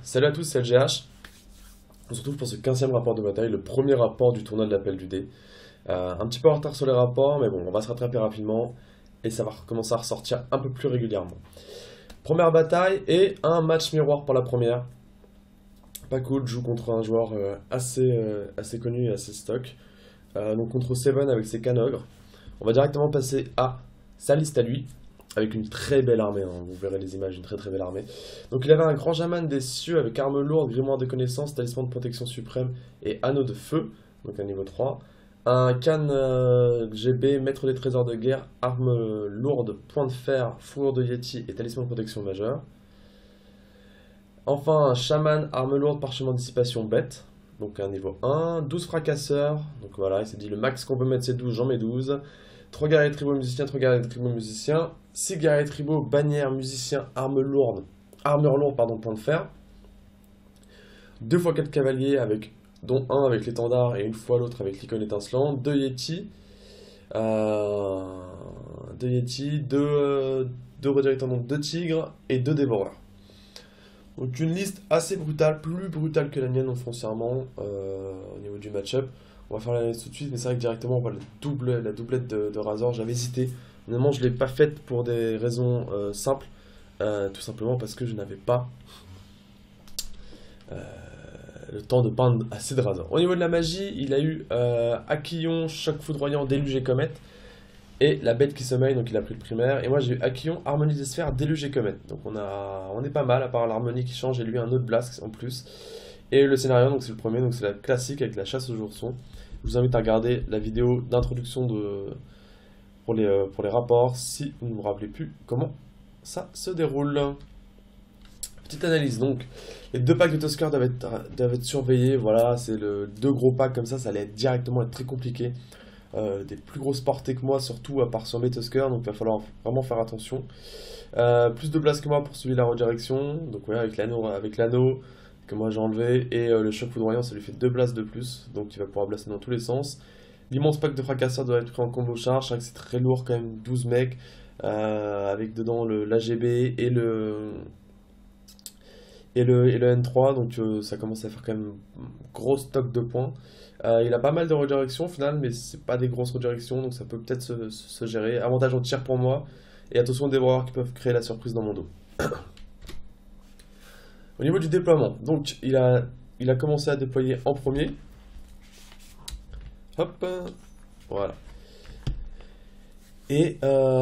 Salut à tous, c'est LGH. On se retrouve pour ce 15e rapport de bataille, le premier rapport du tournoi de l'appel du dé. Un petit peu en retard sur les rapports, mais bon, on va se rattraper rapidement et ça va commencer à ressortir un peu plus régulièrement. Première bataille et un match miroir pour la première. Pas cool, joue contre un joueur assez connu et assez stock. Donc contre Seven avec ses canogres. On va directement passer à sa liste à lui, avec une très belle armée, hein. Vous verrez les images, une très très belle armée. Donc il avait un grand Jaman des cieux avec arme lourde, grimoire de connaissance, talisman de protection suprême et anneau de feu, donc à niveau 3. Un Khan GB, maître des trésors de guerre, arme lourde, point de fer, fourrure de Yeti et talisman de protection majeur. Enfin un Shaman, arme lourde, parchemin de dissipation bête, donc à niveau 1. 12 fracasseurs, donc voilà, il s'est dit le max qu'on peut mettre c'est 12, j'en mets 12. 3 guerriers tribaux musiciens, 3 guerriers tribaux musiciens, 6 guerriers tribaux, bannière, musicien, armure lourde, pardon, point de fer. 2 fois 4 cavaliers, dont un avec l'étendard et une fois l'autre avec l'icône étincelante. 2 Yeti, 2 redirecteurs, donc 2 tigres et 2 dévoreurs. Donc une liste assez brutale, plus brutale que la mienne foncièrement au niveau du match-up. On va faire la liste tout de suite, mais c'est vrai que directement on voit la doublette de Razor. J'avais hésité. Honnêtement, je ne l'ai pas faite pour des raisons simples. Tout simplement parce que je n'avais pas euh, le temps de peindre assez de Razor. Au niveau de la magie, il a eu Aquillon, Choc Foudroyant, Déluge et Comète. Et la bête qui sommeille, donc il a pris le primaire. Et moi j'ai eu Aquillon, Harmonie des sphères, Déluge et Comète. Donc on est pas mal, à part l'harmonie qui change. J'ai lui un autre blast en plus. Et le scénario, donc c'est le premier, donc c'est la classique avec la chasse aux oursons. Je vous invite à regarder la vidéo d'introduction pour les rapports si vous ne vous rappelez plus comment ça se déroule. Petite analyse, donc les deux packs de Tusker doivent être surveillés. Voilà, c'est deux gros packs comme ça allait directement être très compliqué. Des plus grosses portées que moi, surtout à part sur mes Tusker, donc il va falloir vraiment faire attention. Plus de place que moi pour suivre la redirection, donc ouais, avec l'anneau que moi j'ai enlevé, et le choc foudroyant ça lui fait 2 blasts de plus, donc il va pouvoir blaster dans tous les sens. L'immense pack de fracasseurs doit être pris en combo charge, c'est vrai que c'est très lourd quand même, 12 mecs, avec dedans l'AGB et le N3, donc ça commence à faire quand même gros stock de points. Il a pas mal de redirections au final, mais c'est pas des grosses redirections, donc ça peut peut-être se gérer. Avantage en tir pour moi, et attention aux dévoreurs qui peuvent créer la surprise dans mon dos. Au niveau du déploiement, donc il a commencé à déployer en premier. Hop, voilà. Et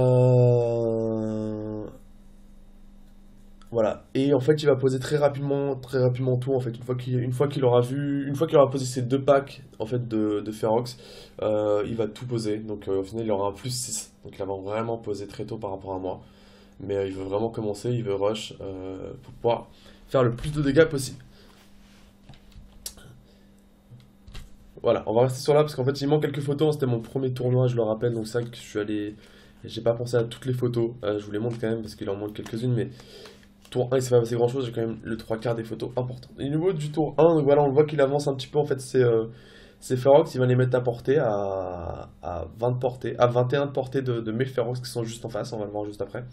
voilà. Et en fait, il va poser très rapidement tout. En fait, une fois qu'il aura posé ses deux packs en fait de Ferox, il va tout poser. Donc au final, il aura un plus 6. Donc il va vraiment poser très tôt par rapport à moi. Mais il veut vraiment commencer, il veut rush pour pouvoir faire le plus de dégâts possible. Voilà, on va rester sur là parce qu'en fait il manque quelques photos, c'était mon premier tournoi, je le rappelle, donc c'est vrai que je suis allé. J'ai pas pensé à toutes les photos, je vous les montre quand même parce qu'il en manque quelques-unes, mais tour 1 il s'est pas passé grand chose, j'ai quand même le 3/4 des photos importantes. Et au niveau du tour 1, donc voilà, on le voit qu'il avance un petit peu en fait, c'est Ferox, il va les mettre à portée, à 20 de portée, à 21 de portée de mes Ferox qui sont juste en face, on va le voir juste après.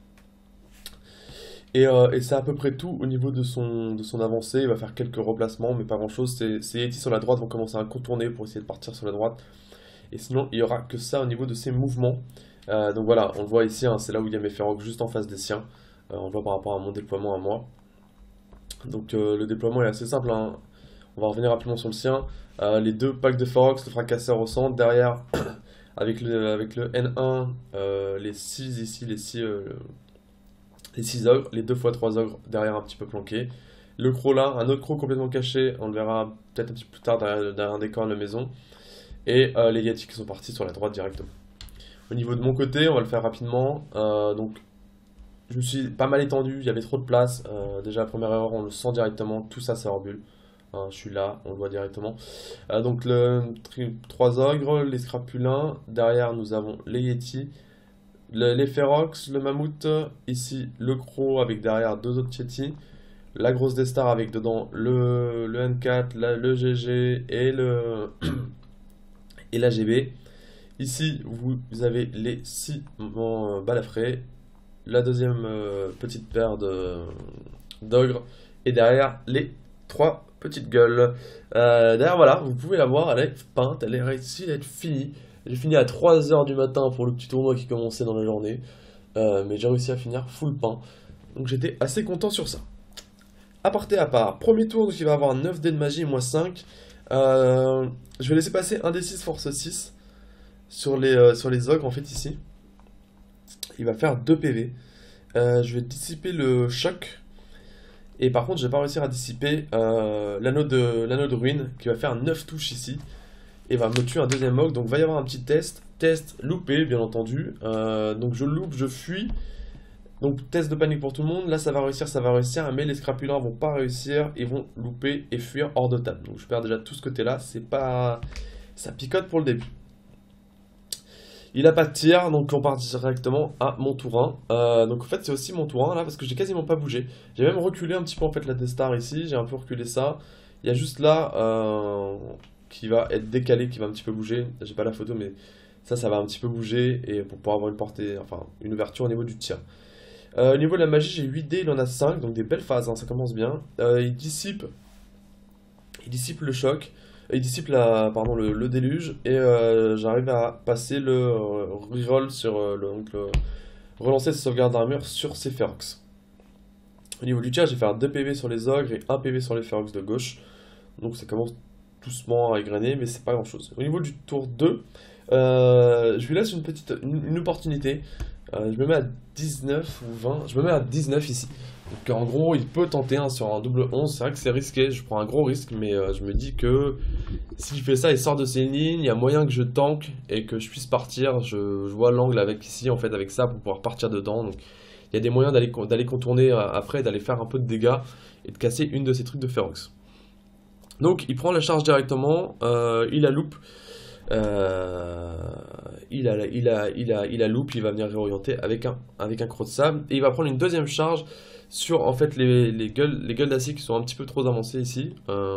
Et c'est à peu près tout au niveau de son avancée. Il va faire quelques replacements, mais pas grand chose. Ces Yeti sur la droite vont commencer à contourner pour essayer de partir sur la droite. Et sinon, il n'y aura que ça au niveau de ses mouvements. Donc voilà, on le voit ici, hein, c'est là où il y a mes Ferox juste en face des siens. On le voit par rapport à mon déploiement à moi. Donc le déploiement est assez simple, hein. On va revenir rapidement sur le sien. Les deux packs de Ferox, le fracasseur au centre. Derrière, avec le N1, les 6 ici, les 6 ogres, les 2 fois 3 ogres derrière un petit peu planqués. Le croc là, un autre croc complètement caché, on le verra peut-être un petit peu plus tard derrière un décor de la maison. Et les Yeti qui sont partis sur la droite directement. Au niveau de mon côté, on va le faire rapidement. Donc je me suis pas mal étendu, il y avait trop de place. Déjà la première erreur, on le sent directement, tout ça c'est hors bulle. Hein, je suis là, on le voit directement. Donc 3 ogres, les scrapulins. Derrière nous avons les Yeti. Les Ferox, le mammouth, ici le croc avec derrière 2 autres Yeti, la grosse des stars avec dedans le N4, le GG et la GB. Ici vous avez les 6 balafrés, la deuxième petite paire d'ogres Et derrière, les 3 petites gueules. Derrière, voilà, vous pouvez la voir, elle est peinte, elle est réussie à être finie. J'ai fini à 3 h du matin pour le petit tournoi qui commençait dans la journée. Mais j'ai réussi à finir full peint. Donc j'étais assez content sur ça. Aparté à part, premier tour, donc il va avoir 9 dés de magie, moi 5. Je vais laisser passer un d 6 force 6 sur les ogres en fait ici. Il va faire 2 PV. Je vais dissiper le choc. Et par contre, je vais pas réussir à dissiper l'anneau de ruine qui va faire 9 touches ici. Et va me tuer un deuxième ogre. Donc va y avoir un petit test. Test loupé, bien entendu. Donc je loupe, je fuis. Donc test de panique pour tout le monde. Là, ça va réussir. Mais les scrapulins vont pas réussir. Ils vont louper et fuir hors de table. Donc je perds déjà tout ce côté-là. C'est pas... Ça picote pour le début. Il a pas de tir, donc on part directement à mon tour 1. Donc en fait c'est aussi mon tour 1 là parce que j'ai quasiment pas bougé. J'ai même reculé un petit peu en fait la Death ici, j'ai un peu reculé ça. Il y a juste là qui va être décalé, qui va un petit peu bouger. J'ai pas la photo mais ça va un petit peu bouger et pour pouvoir avoir une portée, enfin une ouverture au niveau du tir. Au niveau de la magie j'ai 8 dés, il en a 5, donc des belles phases, ça commence bien. Il dissipe le choc. Il dissipe pardon, le déluge et j'arrive à passer le reroll sur relancer ses sauvegardes d'armure sur ces Ferox. Au niveau du tir, je vais faire 2 PV sur les ogres et 1 PV sur les Ferox de gauche. Donc ça commence doucement à égrener, mais c'est pas grand chose. Au niveau du tour 2, je lui laisse une opportunité. Je me mets à 19 ou 20. Je me mets à 19 ici. Donc en gros, il peut tenter sur un double 11. C'est vrai que c'est risqué. Je prends un gros risque, mais je me dis que s'il fait ça, il sort de ses lignes. Il y a moyen que je tank et que je puisse partir. Je vois l'angle avec ici, en fait, avec ça pour pouvoir partir dedans. Donc il y a des moyens d'aller contourner après, d'aller faire un peu de dégâts et de casser une de ces trucs de Ferox. Donc il prend la charge directement. Il la loupe. Il a loop, il va venir réorienter avec un croc de sable et il va prendre une deuxième charge sur en fait les gueules d'acier qui sont un petit peu trop avancées ici.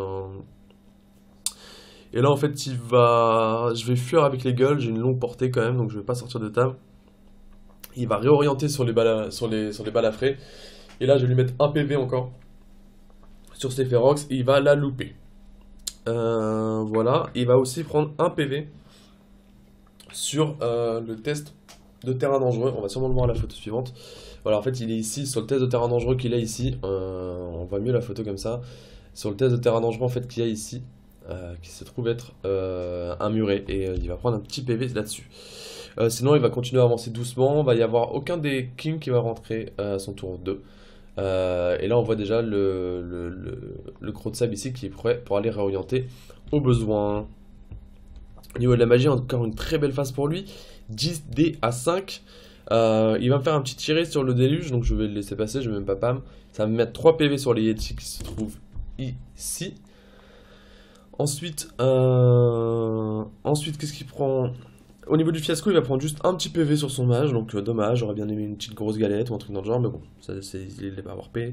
Et là en fait je vais fuir avec les gueules, j'ai une longue portée quand même donc je vais pas sortir de table. Il va réorienter sur les balafrés et là je vais lui mettre un PV encore sur ses Ferox et il va la louper. Voilà, il va aussi prendre un PV sur le test de terrain dangereux. On va sûrement le voir à la photo suivante. Voilà, en fait, il est ici sur le test de terrain dangereux qu'il a ici. On voit mieux la photo comme ça. Sur le test de terrain dangereux en fait qu'il y a ici, qui se trouve être un muret et il va prendre un petit PV là-dessus. Sinon, il va continuer à avancer doucement. Il va y avoir aucun des kings qui va rentrer à son tour 2. Et là on voit déjà le croc de sable ici qui est prêt pour aller réorienter au besoin. Au niveau de la magie, encore une très belle phase pour lui. 10 dés à 5. Il va me faire un petit tiré sur le déluge, donc je vais le laisser passer, je vais même pas pam. Ça va me mettre 3 PV sur les Yeti qui se trouvent ici. Ensuite, qu'est-ce qu'il prend? Au niveau du fiasco, il va prendre juste un petit PV sur son mage, donc dommage, j'aurais bien aimé une petite grosse galette ou un truc dans le genre, mais bon, il va avoir payé.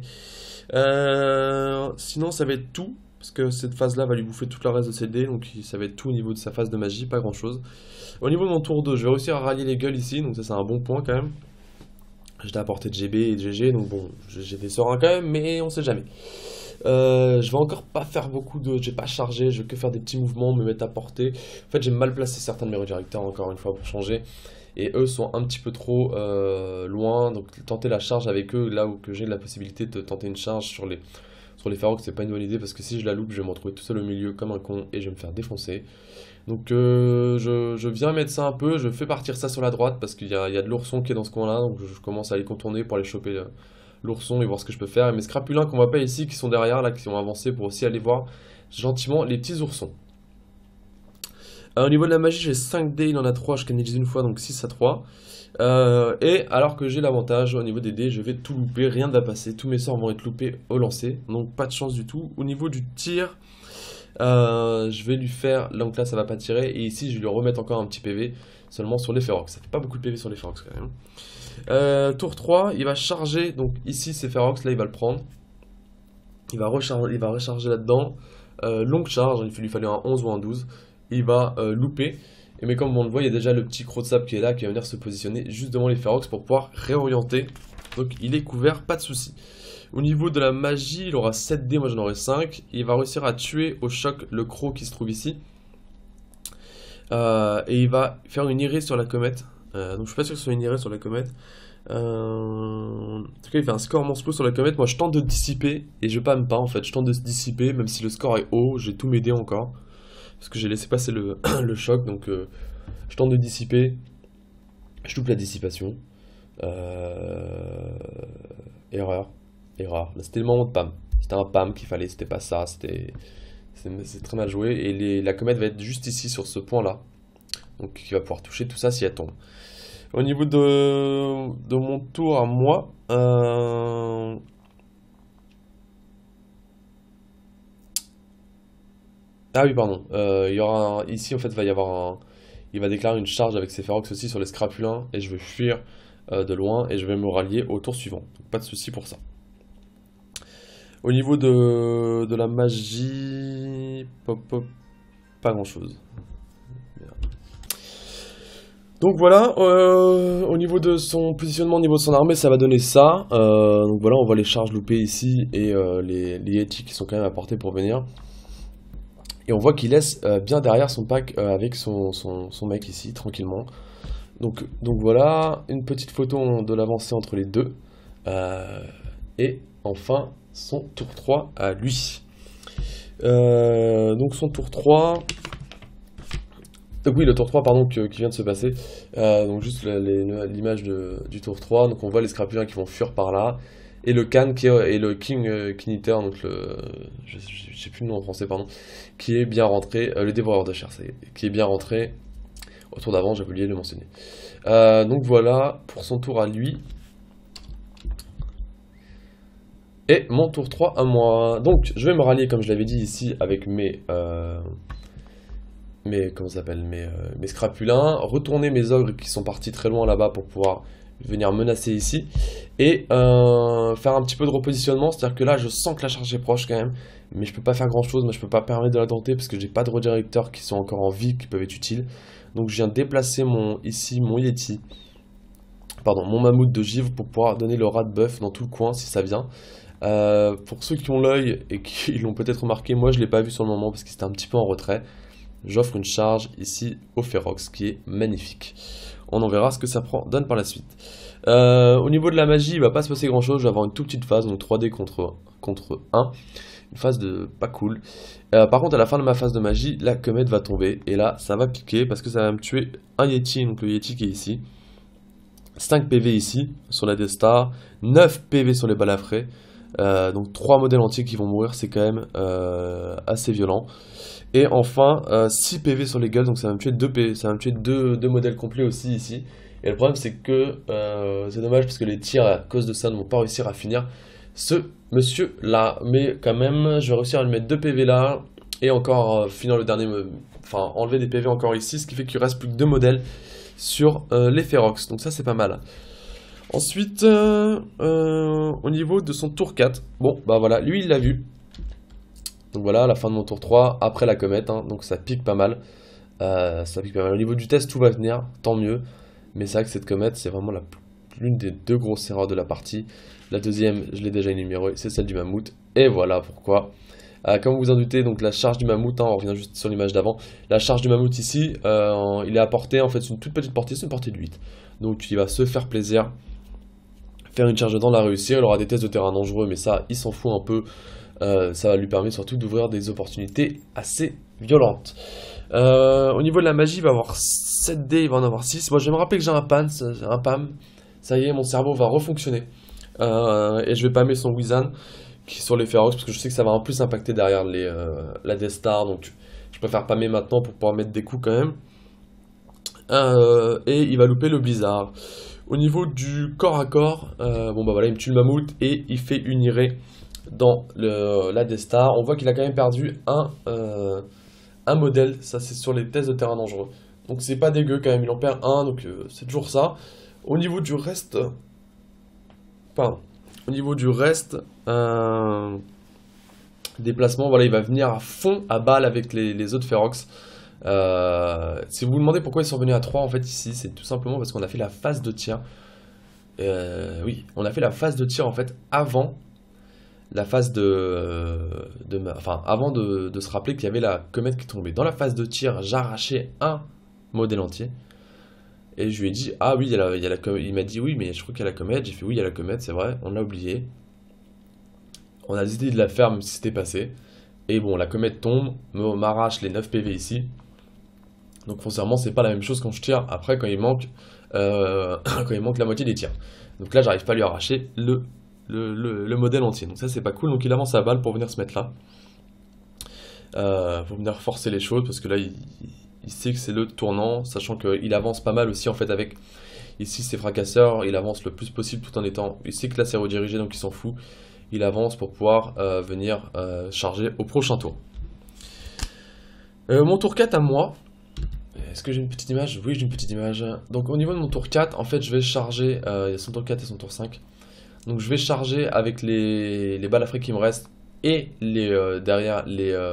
Sinon, ça va être tout, parce que cette phase-là va lui bouffer tout le reste de ses dés, donc ça va être tout au niveau de sa phase de magie, pas grand-chose. Au niveau de mon tour 2, je vais réussir à rallier les gueules ici, donc ça c'est un bon point quand même. J'étais à portée de GB et de GG, donc bon, j'ai des sereins quand même, mais on sait jamais. Je vais encore pas faire beaucoup de... J'ai pas chargé, je vais que faire des petits mouvements, me mettre à portée. En fait, j'ai mal placé certains de mes redirecteurs, encore une fois, pour changer. Et eux sont un petit peu trop loin, donc tenter la charge avec eux, là où que j'ai la possibilité de tenter une charge sur les Ferox, c'est pas une bonne idée, parce que si je la loupe, je vais me retrouver tout seul au milieu comme un con, et je vais me faire défoncer. Donc je viens mettre ça un peu, je fais partir ça sur la droite, parce qu'il y a de l'ourson qui est dans ce coin-là, donc je commence à aller contourner pour aller choper... l'ourson et voir ce que je peux faire. Et mes scrapulins qu'on voit pas ici, qui sont derrière, là, qui ont avancé pour aussi aller voir gentiment les petits oursons. Au niveau de la magie, j'ai 5 dés, il en a 3, je canalise une fois, donc 6 à 3. Et alors que j'ai l'avantage, au niveau des dés, je vais tout louper, rien ne va passer, tous mes sorts vont être loupés au lancer, donc pas de chance du tout. Au niveau du tir, je vais lui faire, donc là ça va pas tirer, et ici je vais lui remettre encore un petit PV, seulement sur les Ferox. Ça fait pas beaucoup de PV sur les Ferox quand même. Tour 3, il va charger, donc ici c'est Ferox, là il va le prendre. Il va recharger là-dedans. Longue charge, il lui fallait un 11 ou un 12. Il va louper. Mais comme on le voit, il y a déjà le petit croc de sable qui est là, qui va venir se positionner juste devant les Ferox pour pouvoir réorienter. Donc il est couvert, pas de souci. Au niveau de la magie, il aura 7 dés, moi j'en aurai 5. Il va réussir à tuer au choc le croc qui se trouve ici. Et il va faire une irée sur la comète. Donc je suis pas sûr que ce soit une irée sur la comète. En tout cas, il fait un score monstrueux sur la comète. Moi je tente de dissiper et je pâme pas en fait. Je tente de se dissiper, même si le score est haut, j'ai tous mes dés encore. Parce que j'ai laissé passer le, le choc, donc je tente de dissiper. Je loupe la dissipation. Erreur. Erreur. Là, c'était le moment de PAM. C'était un PAM qu'il fallait, c'était pas ça. C'est très mal joué. Et la comète va être juste ici, sur ce point-là. Donc il va pouvoir toucher tout ça si elle tombe. Au niveau de mon tour à moi. Ah oui, pardon. Il y aura ici, en fait, va y avoir un. Il va déclarer une charge avec ses férox aussi sur les scrapulins. Et je vais fuir de loin. Et je vais me rallier au tour suivant. Donc pas de souci pour ça. Au niveau de la magie. Pop, pop, pas grand chose. Donc voilà, au niveau de son positionnement, au niveau de son armée, ça va donner ça. Donc voilà, on voit les charges loupées ici et les Yeti qui sont quand même à portée pour venir. Et on voit qu'il laisse bien derrière son pack avec son mec ici, tranquillement. Donc voilà, une petite photo de l'avancée entre les deux. Et enfin, son tour 3 à lui. Donc son tour 3... Donc oui, le tour 3 pardon, qui vient de se passer. Donc juste l'image du tour 3. Donc on voit les scrapulins qui vont fuir par là. Et le Khan et le King Kniter, donc je sais plus le nom en français, pardon, qui est bien rentré. Le dévoreur de chair, qui est bien rentré. Au tour d'avant, j'avais oublié de le mentionner. Donc voilà, pour son tour à lui. Et mon tour 3 à moi. Donc je vais me rallier, comme je l'avais dit ici, avec comment ça s'appelle, mes scrapulins, retourner mes ogres qui sont partis très loin là-bas pour pouvoir venir menacer ici, et faire un petit peu de repositionnement, c'est-à-dire que là je sens que la charge est proche quand même, mais je peux pas faire grand-chose, moi je peux pas permettre de la tenter parce que j'ai pas de redirecteurs qui sont encore en vie, qui peuvent être utiles, donc je viens déplacer ici mon Yeti, pardon, mon mammouth de givre pour pouvoir donner le rat de bœuf dans tout le coin si ça vient. Pour ceux qui ont l'œil et qui l'ont peut-être remarqué, moi je l'ai pas vu sur le moment parce que c'était un petit peu en retrait. J'offre une charge ici au Ferox qui est magnifique. On en verra ce que ça donne par la suite. Au niveau de la magie, il va pas se passer grand chose. Je vais avoir une toute petite phase, donc 3D contre 1. Une phase de pas cool. Par contre, à la fin de ma phase de magie, la comète va tomber. Et là, ça va piquer parce que ça va me tuer un Yeti, donc le Yeti qui est ici. 5 PV ici, sur la Death-Star. 9 PV sur les balafrés. Donc 3 modèles entiers qui vont mourir, c'est quand même assez violent. Et enfin 6 PV sur les gueules, donc ça va me tuer 2 PV, ça va me tuer deux modèles complets aussi ici. Et le problème c'est que c'est dommage parce que les tirs à cause de ça ne vont pas réussir à finir ce monsieur là. Mais quand même je vais réussir à lui mettre 2 PV là. Et encore finir le dernier, enfin enlever des PV encore ici, ce qui fait qu'il reste plus que 2 modèles sur les Ferox. Donc ça c'est pas mal. Ensuite, au niveau de son tour 4, bon, bah voilà, lui il l'a vu. Donc voilà, à la fin de mon tour 3, après la comète, hein, donc ça pique pas mal. Ça pique pas mal. Au niveau du test, tout va venir, tant mieux. Mais c'est vrai que cette comète, c'est vraiment l'une des 2 grosses erreurs de la partie. La deuxième, je l'ai déjà énumérée, c'est celle du mammouth. Et voilà pourquoi. Comme vous vous en doutez, donc la charge du mammouth, hein, on revient juste sur l'image d'avant. La charge du mammouth ici, il est à portée, en fait, c'est une toute petite portée, c'est une portée de 8. Donc il va se faire plaisir. Faire une charge dedans, la réussir, il aura des tests de terrain dangereux, mais ça, il s'en fout un peu. Ça va lui permettre surtout d'ouvrir des opportunités assez violentes. Au niveau de la magie, il va avoir 7 dés, il va en avoir 6. Moi, je vais me rappeler que j'ai un PAM. Ça y est, mon cerveau va refonctionner. Et je vais pammer son Wizan qui est sur les Ferox, parce que je sais que ça va en plus impacter derrière la Death Star. Donc, je préfère pammer maintenant pour pouvoir mettre des coups quand même. Et il va louper le Blizzard. Au niveau du corps à corps, bon bah voilà, il me tue le mammouth et il fait une irée dans la Death Star. On voit qu'il a quand même perdu un modèle, ça c'est sur les tests de terrain dangereux. Donc c'est pas dégueu quand même, il en perd un, donc c'est toujours ça. Au niveau du reste, déplacement, voilà, il va venir à fond à balle avec les autres Ferox. Si vous vous demandez pourquoi ils sont revenus à 3 en fait ici, c'est tout simplement parce qu'on a fait la phase de tir. Oui, on a fait la phase de tir en fait avant la phase enfin, avant de se rappeler qu'il y avait la comète qui tombait. Dans la phase de tir, j'arrachais un modèle entier. Et je lui ai dit, ah oui, il y a la comète. Il m'a dit, oui, mais je crois qu'il y a la comète. J'ai fait, oui, il y a la comète, c'est vrai, on l'a oublié. On a décidé de la faire, même si c'était passé. Et bon, la comète tombe, m'arrache les 9 PV ici. Donc foncièrement, c'est pas la même chose quand je tire. Après, quand il manque, quand il manque la moitié des tirs. Donc là, j'arrive pas à lui arracher le modèle entier. Donc ça, c'est pas cool. Donc il avance sa balle pour venir se mettre là. Pour venir forcer les choses. Parce que là, il sait que c'est le tournant. Sachant qu'il avance pas mal aussi, en fait, avec... Ici, c'est fracasseur. Il avance le plus possible tout en étant... Il sait que là, c'est redirigé, donc il s'en fout. Il avance pour pouvoir venir charger au prochain tour. Mon tour 4 à moi. Est-ce que j'ai une petite image? Oui, j'ai une petite image. Donc au niveau de mon tour 4, en fait, je vais charger... il y a son tour 4 et son tour 5. Donc je vais charger avec les balafrés qui me restent et derrière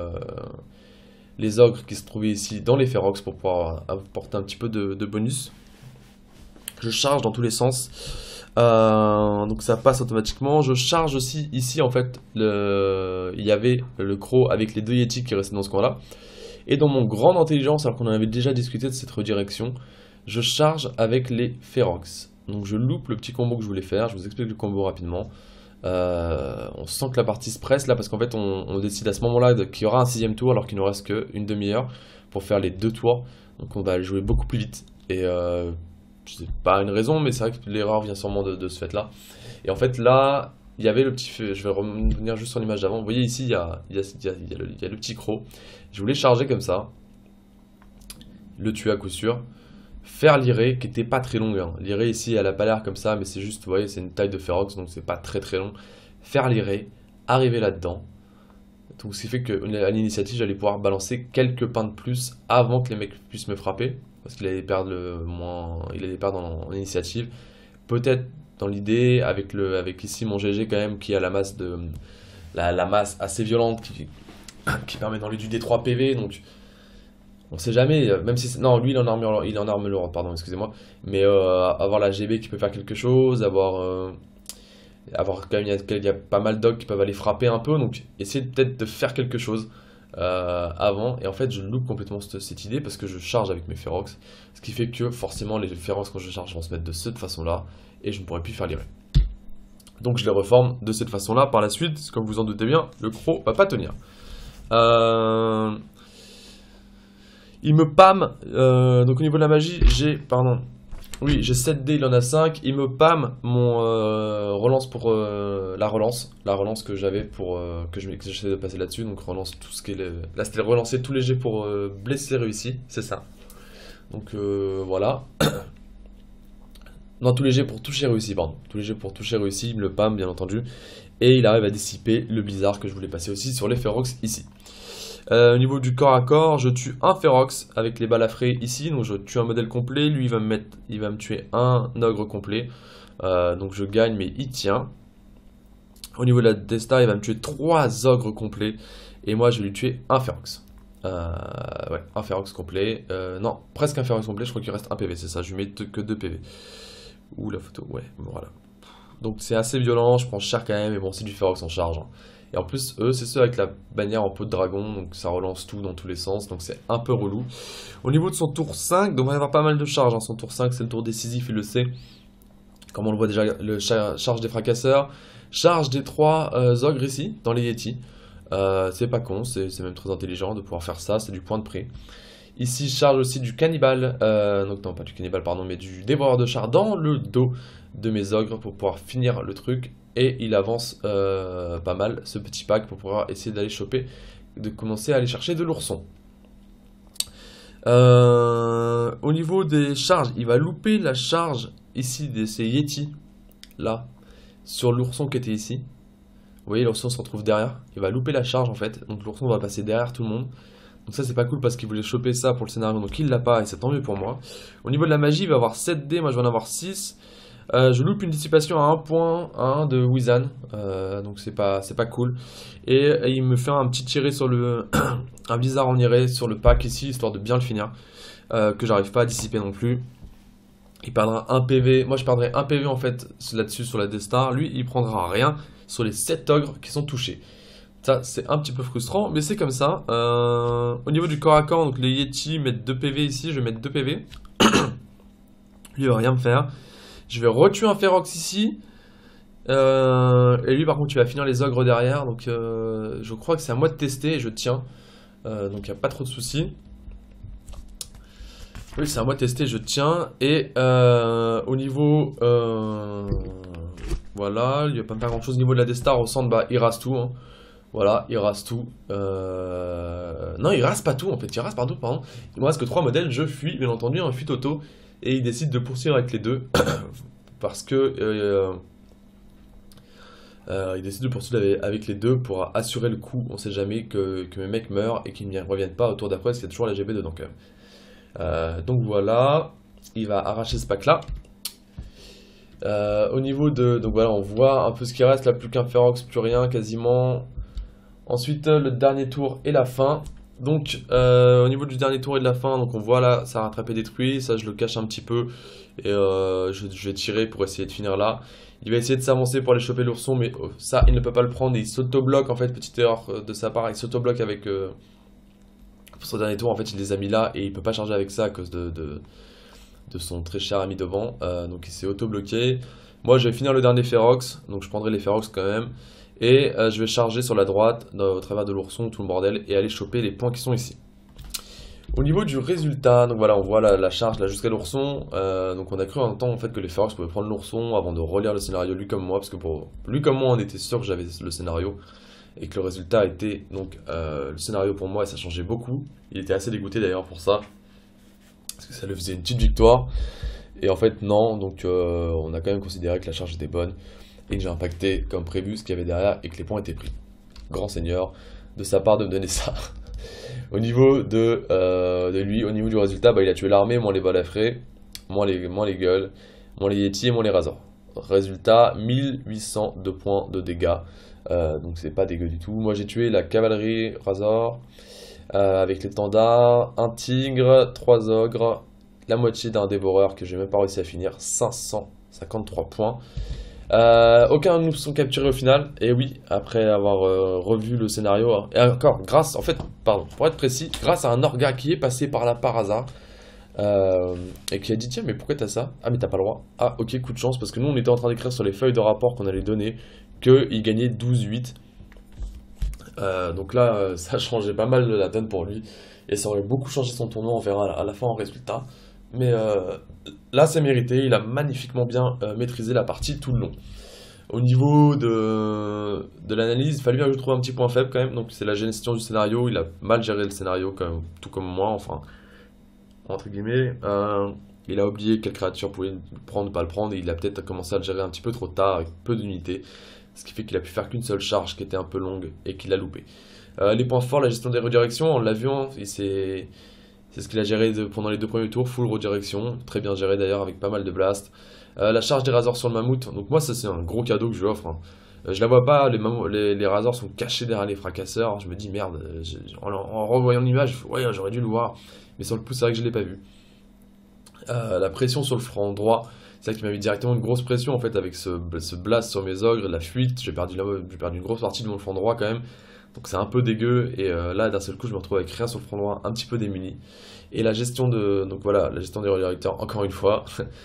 les ogres qui se trouvaient ici dans les Ferox pour pouvoir apporter un petit peu de bonus. Je charge dans tous les sens. Donc ça passe automatiquement. Je charge aussi ici en fait. Il y avait le croc avec les deux Yeti qui restaient dans ce coin là. Et dans mon grande intelligence, alors qu'on en avait déjà discuté de cette redirection, je charge avec les Ferox. Donc je loupe le petit combo que je voulais faire. Je vous explique le combo rapidement. On sent que la partie se presse là parce qu'en fait on décide à ce moment là qu'il y aura un 6ème tour alors qu'il ne reste qu'une demi-heure pour faire les 2 tours. Donc on va le jouer beaucoup plus vite. Et c'est pas une raison, mais c'est vrai que l'erreur vient sûrement de ce fait là. Et en fait là, il y avait le petit... Je vais revenir juste sur l'image d'avant. Vous voyez ici, il y a le petit croc. Je voulais charger comme ça. Le tuer à coup sûr. Faire l'irée, qui était pas très longue. Hein. L'irée ici, elle a pas l'air comme ça, mais c'est juste, vous voyez, c'est une taille de Ferox, donc c'est pas très très long. Faire l'irée, arriver là-dedans. Donc ce qui fait qu'à l'initiative, j'allais pouvoir balancer quelques pains de plus avant que les mecs puissent me frapper. Parce qu'il allait perdre il allait perdre en initiative. Peut-être dans l'idée, avec ici mon GG quand même, qui a la masse la masse assez violente qui permet d'enlever du D3 PV. Donc on sait jamais, même si non, lui il est en arme lourde, pardon, excusez-moi. Mais avoir la GB qui peut faire quelque chose, avoir quand même, il y a pas mal d'ogs qui peuvent aller frapper un peu, donc essayer peut-être de faire quelque chose avant. Et en fait, je loupe complètement cette idée parce que je charge avec mes Ferox, ce qui fait que forcément les Ferox quand je charge vont se mettre de cette façon-là et je ne pourrai plus faire l'irée. Donc je les reforme de cette façon-là. Par la suite, comme vous en doutez bien, le croc va pas tenir. Il me pam, donc au niveau de la magie, oui, j'ai 7 dés, il en a 5. Il me pam mon relance pour la relance que j'avais pour que j'essaie de passer là-dessus. Donc relance tout ce qui est là c'était relancer tous les jets pour blesser réussi, c'est ça. Donc voilà. Non, tous les jets pour toucher réussi, pardon. Tous les jets pour toucher réussi, il me le pam bien entendu. Et il arrive à dissiper le blizzard que je voulais passer aussi sur les Ferox ici. Au niveau du corps à corps, je tue un Ferox avec les balafrés ici, donc je tue un modèle complet, lui il va me tuer un ogre complet, donc je gagne mais il tient. Au niveau de la Desta, il va me tuer 3 ogres complets, et moi je vais lui tuer un Ferox. Ouais, un Ferox complet, non, presque un Ferox complet, je crois qu'il reste un PV, c'est ça, je lui mets que 2 PV. Ouh la photo, ouais, voilà. Donc c'est assez violent, je prends cher quand même, mais bon c'est du Ferox en charge. Hein. Et en plus, eux, c'est ceux avec la bannière en peau de dragon, donc ça relance tout dans tous les sens, donc c'est un peu relou. Au niveau de son tour 5, donc il va y avoir pas mal de charges, hein. Son tour 5, c'est le tour décisif, il le sait. Comme on le voit déjà, le charge des fracasseurs, charge des 3 ogres ici, dans les Yeti. C'est pas con, c'est même très intelligent de pouvoir faire ça, c'est du point de prix. Ici, charge aussi du cannibale, donc non, pas du cannibale, pardon, mais du dévoreur de char dans le dos de mes ogres pour pouvoir finir le truc. Et il avance pas mal ce petit pack pour pouvoir essayer d'aller choper, de commencer à aller chercher de l'ourson. Au niveau des charges, il va louper la charge ici de ces Yeti, là, sur l'ourson qui était ici. Vous voyez, l'ourson se retrouve derrière. Il va louper la charge en fait, donc l'ourson va passer derrière tout le monde. Donc ça c'est pas cool parce qu'il voulait choper ça pour le scénario, donc il l'a pas et c'est tant mieux pour moi. Au niveau de la magie, il va avoir 7 dés, moi je vais en avoir 6. Je loupe une dissipation à 1 point, 1 de Wizan, donc c'est pas cool. Et il me fait un petit tiré sur un blizzard en iré sur le pack ici, histoire de bien le finir, que j'arrive pas à dissiper non plus. Il perdra un PV. Moi, je perdrai un PV en fait là-dessus sur la Destar. Lui, il prendra rien sur les 7 ogres qui sont touchés. Ça, c'est un petit peu frustrant, mais c'est comme ça. Au niveau du corps à corps, donc les Yeti mettent 2 PV ici. Je vais mettre 2 PV. Lui, il va rien me faire. Je vais retuer un Ferox ici. Et lui, par contre, il va finir les ogres derrière. Donc, je crois que c'est à moi de tester et je tiens. Donc, il n'y a pas trop de soucis. Oui, c'est à moi de tester, je tiens. Et au niveau... voilà, il n'y a pas grand chose au niveau de la Destar. Au centre, bah, il rase tout. Hein. Voilà, il rase tout. Non, il rase pas tout en fait, il rase partout, pardon. Il me reste que 3 modèles, je fuis, bien entendu, un fuite auto. Et il décide de poursuivre avec les deux. Parce que... il décide de poursuivre avec les deux pour assurer le coup. On sait jamais que mes mecs meurent et qu'ils n'y reviennent pas au tour d'après parce qu'il y a toujours la GB dedans quand même. Donc voilà, il va arracher ce pack là. Au niveau de... Donc voilà, on voit un peu ce qui reste là, plus qu'un Ferox, plus rien quasiment. Ensuite, le dernier tour et la fin. Donc, au niveau du dernier tour et de la fin, donc on voit là, ça a rattrapé détruit. Ça, je le cache un petit peu. Et je vais tirer pour essayer de finir là. Il va essayer de s'avancer pour aller choper l'ourson, mais ça, il ne peut pas le prendre. Et il s'auto-bloque, en fait, petite erreur de sa part. Il s'auto-bloque avec... pour son dernier tour, en fait, il les a mis là. Et il peut pas charger avec ça à cause de son très cher ami devant. Donc, il s'est auto-bloqué. Moi, je vais finir le dernier Ferox. Donc, je prendrai les Ferox quand même. Et je vais charger sur la droite, au travers de l'ourson, tout le bordel, et aller choper les points qui sont ici. Au niveau du résultat, donc voilà, on voit la charge là jusqu'à l'ourson. Donc on a cru en temps en fait que les Ferox pouvaient prendre l'ourson avant de relire le scénario, lui comme moi, parce que pour lui comme moi, on était sûr que j'avais le scénario et que le résultat était donc le scénario pour moi, et ça changeait beaucoup. Il était assez dégoûté d'ailleurs pour ça, parce que ça lui faisait une petite victoire. Et en fait non, donc on a quand même considéré que la charge était bonne et que j'ai impacté comme prévu ce qu'il y avait derrière et que les points étaient pris. Grand seigneur de sa part de me donner ça. Au niveau de lui, au niveau du résultat, bah, il a tué l'armée, moins les balafrés, moins les gueules, moins les yétis et moins les razors. Résultat, 1802 points de dégâts. Donc c'est pas dégueu du tout. Moi j'ai tué la cavalerie razor avec l'étendard, un tigre, 3 ogres, la moitié d'un dévoreur que j'ai même pas réussi à finir, 553 points. Aucun nous sont capturés au final, et oui, après avoir revu le scénario, hein, et encore, grâce, en fait, pardon, pour être précis, grâce à un orga qui est passé par là par hasard, et qui a dit, tiens, mais pourquoi t'as ça? Ah, mais t'as pas le droit. Ah, ok, coup de chance, parce que nous, on était en train d'écrire sur les feuilles de rapport qu'on allait donner, qu'il gagnait 12-8. Donc là, ça changeait pas mal de la donne pour lui, et ça aurait beaucoup changé son tournoi, on verra à la fin en résultat. Mais là, c'est mérité, il a magnifiquement bien maîtrisé la partie tout le long. Au niveau de l'analyse, il fallait bien que je trouve un petit point faible quand même, donc c'est la gestion du scénario, il a mal géré le scénario, quand même, tout comme moi, enfin, entre guillemets. Il a oublié quelle créature pouvait le prendre ou pas le prendre, et il a peut-être commencé à le gérer un petit peu trop tard, avec peu d'unités, ce qui fait qu'il a pu faire qu'une seule charge qui était un peu longue, et qu'il a loupé. Les points forts, la gestion des redirections, on l'a vu, hein, c'est ce qu'il a géré pendant les 2 premiers tours, full redirection, très bien géré d'ailleurs avec pas mal de blast. La charge des razors sur le mammouth, donc moi ça c'est un gros cadeau que je lui offre. Hein. Je la vois pas, les razors sont cachés derrière les fracasseurs, je me dis merde, en revoyant l'image, ouais j'aurais dû le voir, mais sur le coup c'est vrai que je l'ai pas vu. La pression sur le flanc droit, c'est ça qui m'a mis directement une grosse pression en fait avec ce blast sur mes ogres, la fuite, j'ai perdu une grosse partie de mon flanc droit quand même. Donc c'est un peu dégueu, et là d'un seul coup je me retrouve avec rien sur le front droit, un petit peu démuni. Et la gestion donc voilà, la gestion des redirecteurs encore une fois.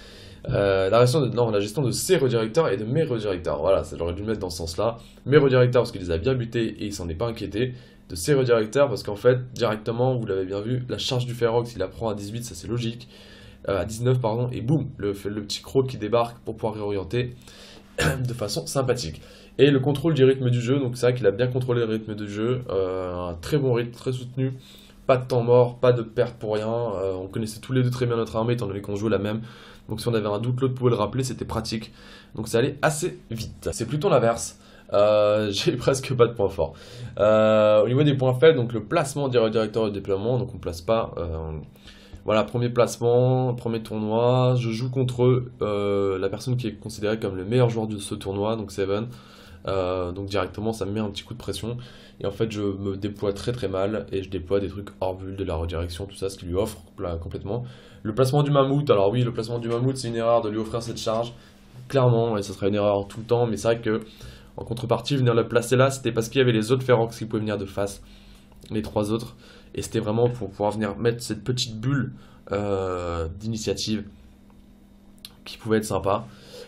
La gestion de ces redirecteurs et de mes redirecteurs. Voilà, j'aurais dû le mettre dans ce sens-là. Mes redirecteurs parce qu'il les a bien butés et il s'en est pas inquiété. De ces redirecteurs parce qu'en fait, directement, vous l'avez bien vu, la charge du Ferox, il la prend à 18, ça c'est logique. À 19, pardon, et boum, le petit croc qui débarque pour pouvoir réorienter de façon sympathique. Et le contrôle du rythme du jeu, donc c'est vrai qu'il a bien contrôlé le rythme du jeu, un très bon rythme, très soutenu, pas de temps mort, pas de perte pour rien, on connaissait tous les deux très bien notre armée étant donné qu'on jouait la même, donc si on avait un doute l'autre pouvait le rappeler, c'était pratique, donc ça allait assez vite. C'est plutôt l'inverse, j'ai presque pas de points forts. Au niveau des points faibles, donc le placement des redirecteurs de déploiement, donc on place pas... Voilà, premier placement, premier tournoi, je joue contre la personne qui est considérée comme le meilleur joueur de ce tournoi, donc Seven. Donc directement ça me met un petit coup de pression. Et en fait je me déploie très très mal et je déploie des trucs hors bulle, de la redirection, tout ça, ce qui lui offre là, complètement. Le placement du mammouth, alors oui, le placement du mammouth c'est une erreur de lui offrir cette charge, clairement, et ça serait une erreur tout le temps, mais c'est vrai que en contrepartie, venir le placer là, c'était parce qu'il y avait les autres Ferox qui pouvaient venir de face, les trois autres, et c'était vraiment pour pouvoir venir mettre cette petite bulle d'initiative qui pouvait être sympa.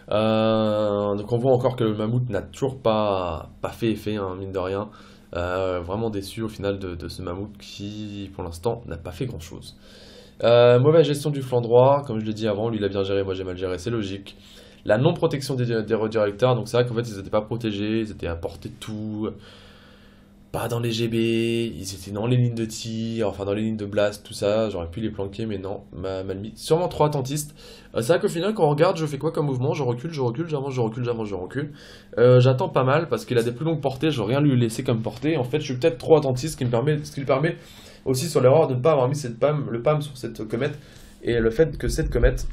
Donc on voit encore que le mammouth n'a toujours pas fait effet, hein, mine de rien. Vraiment déçu au final de ce mammouth qui, pour l'instant, n'a pas fait grand-chose. Mauvaise gestion du flanc droit, comme je l'ai dit avant, lui il a bien géré, moi j'ai mal géré, c'est logique. La non-protection des redirecteurs, donc c'est vrai qu'en fait ils n'étaient pas protégés, ils étaient à portée de tout, pas dans les GB, ils étaient dans les lignes de tir, enfin dans les lignes de blast, tout ça, j'aurais pu les planquer, mais non, mal mis. Sûrement trop attentiste. C'est vrai qu'au final, quand on regarde, je fais quoi comme mouvement? Je recule, j'avance, je recule, j'avance, je recule. J'attends pas mal parce qu'il a des plus longues portées, je veux rien lui laisser comme portée. En fait, je suis peut-être trop attentiste, ce qui me permet aussi sur l'erreur de ne pas avoir mis le PAM sur cette comète. Et le fait que cette comète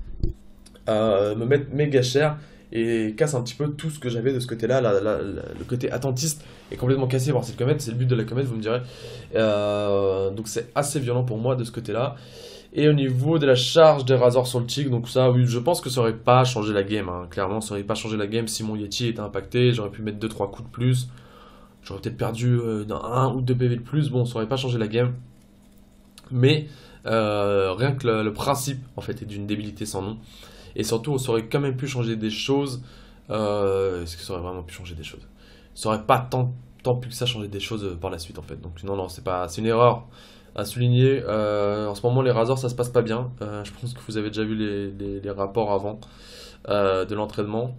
me mette méga cher et casse un petit peu tout ce que j'avais de ce côté-là. Le côté attentiste est complètement cassé par cette comète, c'est le but de la comète, vous me direz. Donc c'est assez violent pour moi de ce côté-là. Et au niveau de la charge des rasors sur le tigre, donc ça, oui, je pense que ça aurait pas changé la game, hein. Clairement, ça aurait pas changé la game si mon Yeti était impacté. J'aurais pu mettre 2-3 coups de plus. J'aurais peut-être perdu 1 ou 2 PV de plus. Bon, ça aurait pas changé la game. Mais rien que le principe, en fait, est d'une débilité sans nom. Et surtout, ça aurait quand même pu changer des choses. Est-ce que ça aurait vraiment pu changer des choses? Ça aurait pas tant pu que ça changer des choses par la suite, en fait. Donc non, c'est une erreur à souligner. En ce moment, les rasors, ça se passe pas bien. Je pense que vous avez déjà vu les rapports avant de l'entraînement.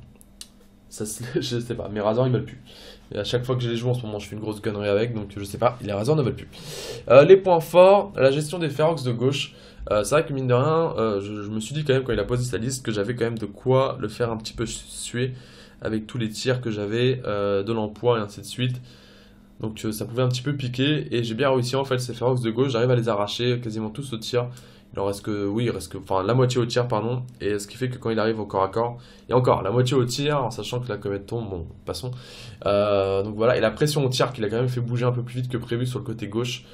Je sais pas, mes rasors ils veulent plus. Et à chaque fois que je les joue en ce moment, je fais une grosse connerie avec, donc je sais pas, les rasors ne veulent plus. Les points forts, la gestion des Ferox de gauche. C'est vrai que mine de rien, je me suis dit quand même quand il a posé sa liste que j'avais quand même de quoi le faire un petit peu suer avec tous les tirs que j'avais, de l'emploi et ainsi de suite. Donc ça pouvait un petit peu piquer et j'ai bien réussi en fait ces Ferox de gauche, j'arrive à les arracher quasiment tous au tir. Il en reste que, oui, il reste que, enfin la moitié au tir pardon, et ce qui fait que quand il arrive au corps à corps, et encore la moitié au tir, en sachant que la comète tombe, bon, passons. Donc voilà, et la pression au tir qu'il a quand même fait bouger un peu plus vite que prévu sur le côté gauche.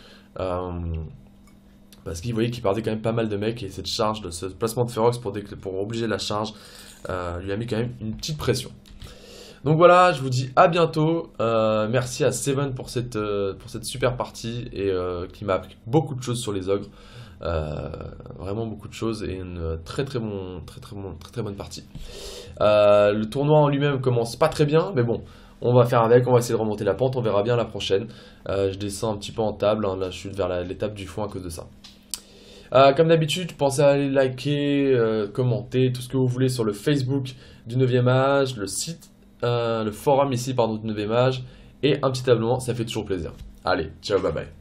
Parce qu'il voyait qu'il perdait quand même pas mal de mecs et cette charge, ce placement de Ferox pour obliger la charge, lui a mis quand même une petite pression. Donc voilà, je vous dis à bientôt. Merci à Seven pour cette super partie et qui m'a appris beaucoup de choses sur les ogres. Vraiment beaucoup de choses et une très bonne partie. Le tournoi en lui-même commence pas très bien, mais bon, on va faire avec, on va essayer de remonter la pente, on verra bien la prochaine. Je descends un petit peu en table, hein, là je suis vers l'étape du fond à cause de ça. Comme d'habitude, pensez à aller liker, commenter, tout ce que vous voulez sur le Facebook du 9e âge, le site, le forum ici pardon, du 9e âge, et un petit abonnement, ça fait toujours plaisir. Allez, ciao, bye bye.